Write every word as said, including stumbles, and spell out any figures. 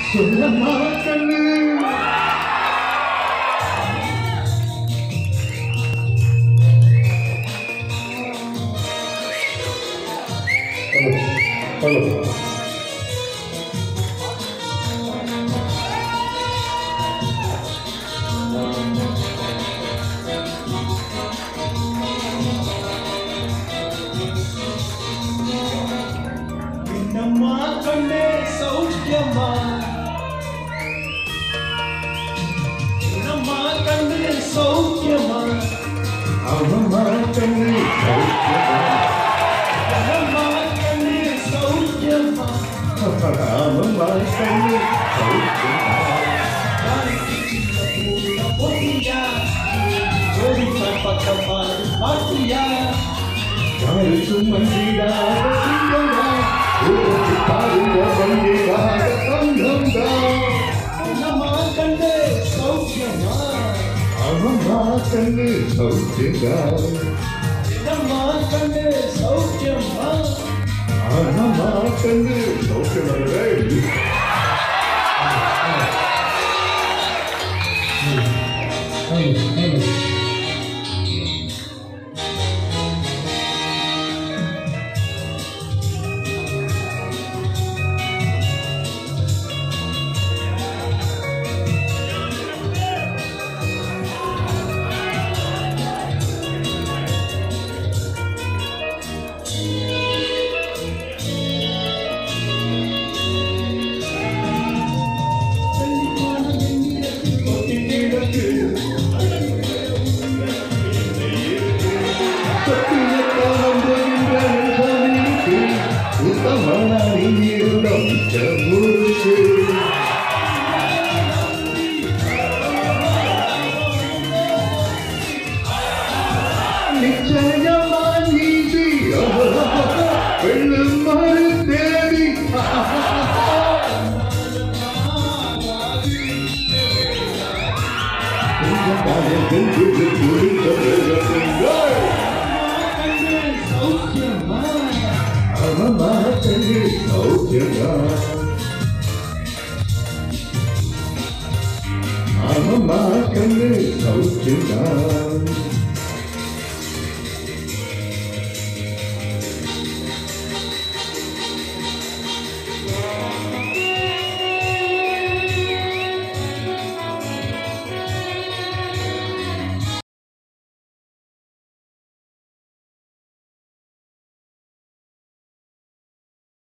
சொல்லம்மா கண்ணு. Hello hello என்னம்மா கண்ணே சௌக்கியம்மா, என்னம்மா கண்ணே சௌக்கியம்மா, ஆமாம்மா கண்ணு சௌக்கியமா, என்னம்மா கண்ணே சௌக்கியம்மா, ஆமாம்மா கண்ணு சௌக்கியமா. போட்டியா ஜோடிப்பா பக்கமா பாட்டியா யாருக்கும் மந்திடாத சிங்கமா, ஊருக்கு பாருங்க வந்திடாத தங்கம்தா. என்னம்மா கண்ணே சௌக்கியமா, ஆமாம்மா கண்ணு சௌக்கியமா, என்னம்மா கண்ணே சௌக்கியமா, ஆமாம்மா கண்ணு சௌக்கியமா. நிச்சயமா நீதி வெள்ளும் மறு தேடி ஆமாம்மா கண்ணு சௌக்கியமா, ஆமாம்மா கண்ணு சௌக்கியமா.